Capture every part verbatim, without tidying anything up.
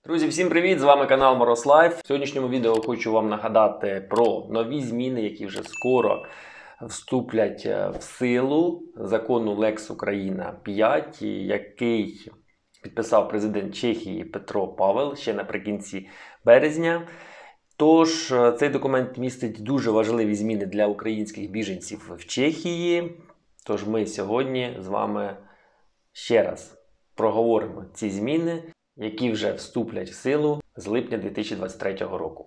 Друзі, всім привіт! З вами канал Мороз Лайф. В сьогоднішньому відео хочу вам нагадати про нові зміни, які вже скоро вступлять в силу закону Лекс Україна п'ять, який підписав президент Чехії Петро Павел ще наприкінці березня. Тож, цей документ містить дуже важливі зміни для українських біженців в Чехії. Тож ми сьогодні з вами ще раз проговоримо ці зміни, які вже вступлять в силу з липня дві тисячі двадцять третього року.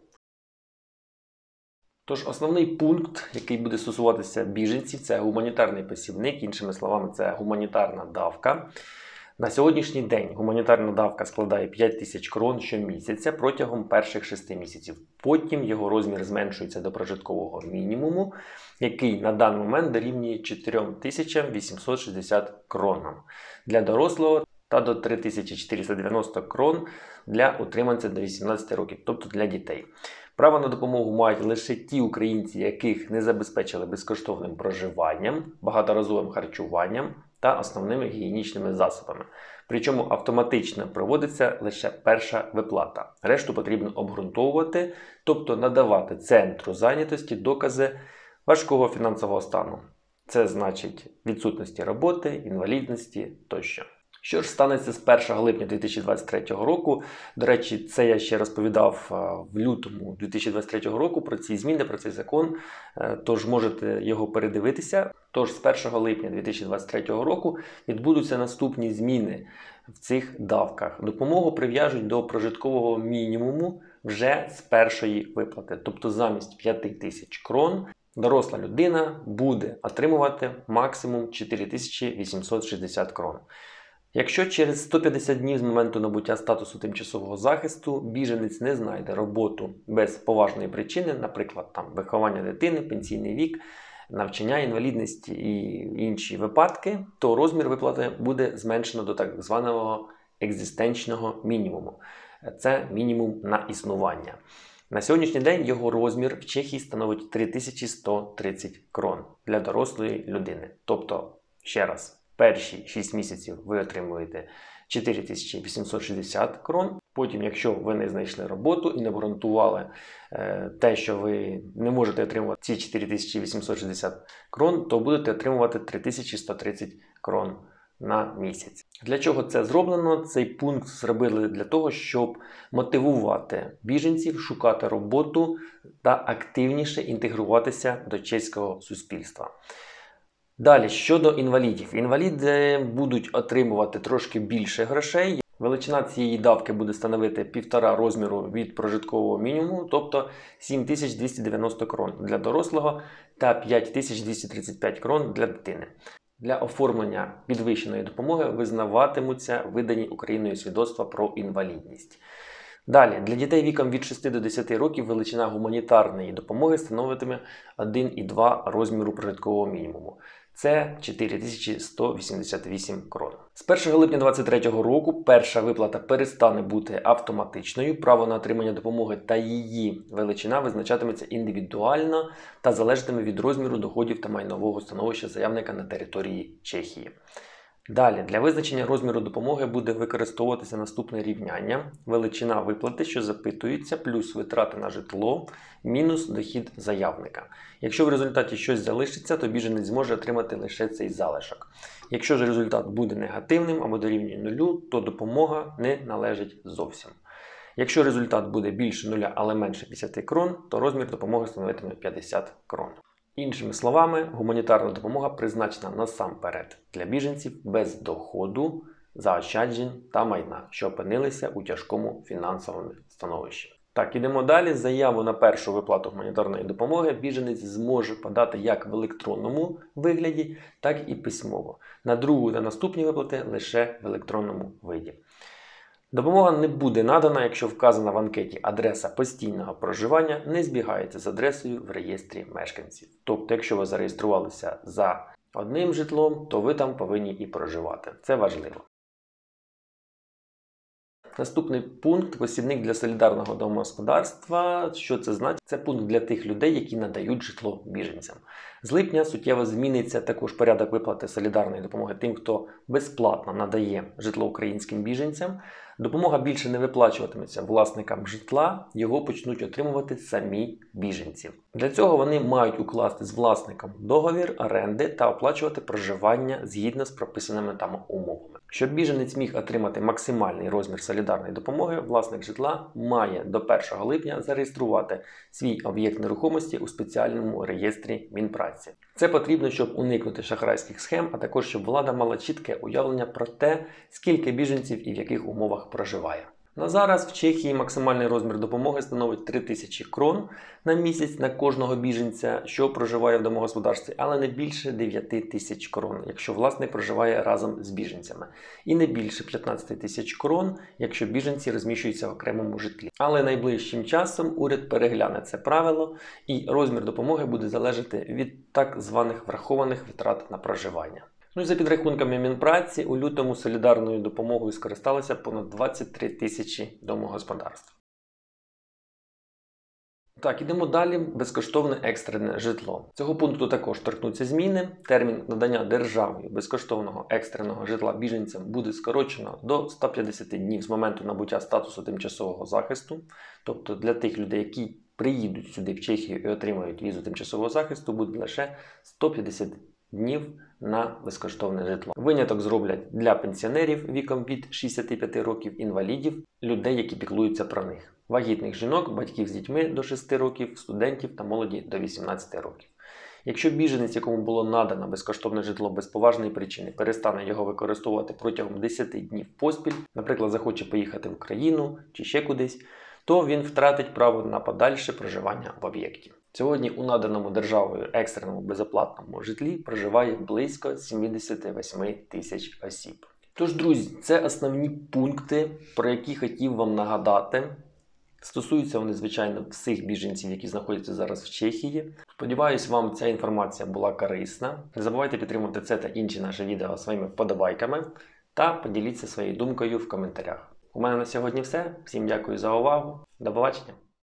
Тож основний пункт, який буде стосуватися біженців, це гуманітарний посібник, іншими словами, це гуманітарна давка. На сьогоднішній день гуманітарна давка складає п'ять тисяч крон щомісяця протягом перших шести місяців. Потім його розмір зменшується до прожиткового мінімуму, який на даний момент дорівнює чотири тисячі вісімсот шістдесят кронам для дорослого та до три тисячі чотириста дев'яносто крон для утриманця до вісімнадцяти років, тобто для дітей. Право на допомогу мають лише ті українці, яких не забезпечили безкоштовним проживанням, багаторазовим харчуванням та основними гігієнічними засобами. Причому автоматично проводиться лише перша виплата. Решту потрібно обґрунтовувати, тобто надавати центру зайнятості докази важкого фінансового стану. Це значить відсутності роботи, інвалідності тощо. Що ж станеться з першого липня дві тисячі двадцять третього року? До речі, це я ще розповідав в лютому дві тисячі двадцять третього року про ці зміни, про цей закон, тож можете його передивитися. Тож з першого липня дві тисячі двадцять третього року відбудуться наступні зміни в цих давках. Допомогу прив'яжуть до прожиткового мінімуму вже з першої виплати. Тобто замість п'яти тисяч крон доросла людина буде отримувати максимум чотири тисячі вісімсот шістдесят крон. Якщо через сто п'ятдесят днів з моменту набуття статусу тимчасового захисту біженець не знайде роботу без поважної причини, наприклад, там, виховання дитини, пенсійний вік, навчання, інвалідність і інші випадки, то розмір виплати буде зменшено до так званого екзистенчного мінімуму. Це мінімум на існування. На сьогоднішній день його розмір в Чехії становить три тисячі сто тридцять крон для дорослої людини. Тобто, ще раз, перші шість місяців ви отримуєте чотири тисячі вісімсот шістдесят крон. Потім, якщо ви не знайшли роботу і не обґрунтували е, те, що ви не можете отримувати ці чотири тисячі вісімсот шістдесят крон, то будете отримувати три тисячі сто тридцять крон на місяць. Для чого це зроблено? Цей пункт зробили для того, щоб мотивувати біженців шукати роботу та активніше інтегруватися до чеського суспільства. Далі, щодо інвалідів. Інваліди будуть отримувати трошки більше грошей. Величина цієї давки буде становити півтора розміру від прожиткового мінімуму, тобто сім тисяч двісті дев'яносто крон для дорослого та п'ять тисяч двісті тридцять п'ять крон для дитини. Для оформлення підвищеної допомоги визнаватимуться видані Україною свідоцтва про інвалідність. Далі, для дітей віком від шести до десяти років величина гуманітарної допомоги становитиме один і два розміру прожиткового мінімуму. Це чотири тисячі сто вісімдесят вісім крон. З першого липня дві тисячі двадцять третього року перша виплата перестане бути автоматичною. Право на отримання допомоги та її величина визначатиметься індивідуально та залежатиме від розміру доходів та майнового становища заявника на території Чехії. Далі, для визначення розміру допомоги буде використовуватися наступне рівняння. Величина виплати, що запитується, плюс витрати на житло, мінус дохід заявника. Якщо в результаті щось залишиться, то біженець зможе отримати лише цей залишок. Якщо ж результат буде негативним або дорівнює нулю, то допомога не належить зовсім. Якщо результат буде більше нуля, але менше п'ятдесят крон, то розмір допомоги становитиме п'ятдесят крон. Іншими словами, гуманітарна допомога призначена насамперед для біженців без доходу, заощаджень та майна, що опинилися у тяжкому фінансовому становищі. Так, ідемо далі. Заяву на першу виплату гуманітарної допомоги біженець зможе подати як в електронному вигляді, так і письмово. На другу та наступні виплати лише в електронному виді. Допомога не буде надана, якщо вказана в анкеті адреса постійного проживання не збігається з адресою в реєстрі мешканців. Тобто, якщо ви зареєструвалися за одним житлом, то ви там повинні і проживати. Це важливо. Наступний пункт – посібник для солідарного домогосподарства. Що це значить? Це пункт для тих людей, які надають житло біженцям. З липня суттєво зміниться також порядок виплати солідарної допомоги тим, хто безплатно надає житло українським біженцям. Допомога більше не виплачуватиметься власникам житла, його почнуть отримувати самі біженці. Для цього вони мають укласти з власником договір оренди та оплачувати проживання згідно з прописаними там умовами. Щоб біженець міг отримати максимальний розмір солідарної допомоги, власник житла має до першого липня зареєструвати свій об'єкт нерухомості у спеціальному реєстрі Мінпраці. Це потрібно, щоб уникнути шахрайських схем, а також щоб влада мала чітке уявлення про те, скільки біженців і в яких умовах проживає. На зараз в Чехії максимальний розмір допомоги становить три тисячі крон на місяць на кожного біженця, що проживає в домогосподарстві, але не більше дев'ять тисяч крон, якщо власник проживає разом з біженцями, і не більше п'ятнадцять тисяч крон, якщо біженці розміщуються в окремому житлі. Але найближчим часом уряд перегляне це правило, і розмір допомоги буде залежати від так званих врахованих витрат на проживання. Ну і за підрахунками Мінпраці, у лютому солідарною допомогою скористалося понад двадцять три тисячі домогосподарств. Так, ідемо далі. Безкоштовне екстрене житло. Цього пункту також торкнуться зміни. Термін надання державою безкоштовного екстреного житла біженцям буде скорочено до ста п'ятдесяти днів з моменту набуття статусу тимчасового захисту. Тобто для тих людей, які приїдуть сюди в Чехію і отримають візу тимчасового захисту, буде лише сто п'ятдесят днів на безкоштовне житло. Виняток зроблять для пенсіонерів віком від шістдесяти п'яти років, інвалідів, людей, які піклуються про них, вагітних жінок, батьків з дітьми до шести років, студентів та молоді до вісімнадцяти років. Якщо біженець, якому було надано безкоштовне житло без поважної причини, перестане його використовувати протягом десяти днів поспіль, наприклад, захоче поїхати в Україну чи ще кудись, то він втратить право на подальше проживання в об'єкті. Сьогодні у наданому державою екстреному безоплатному житлі проживає близько сімдесят вісім тисяч осіб. Тож, друзі, це основні пункти, про які хотів вам нагадати. Стосуються вони, звичайно, всіх біженців, які знаходяться зараз в Чехії. Сподіваюсь, вам ця інформація була корисна. Не забувайте підтримувати це та інші наші відео своїми вподобайками та поділіться своєю думкою в коментарях. У мене на сьогодні все. Всім дякую за увагу. До побачення.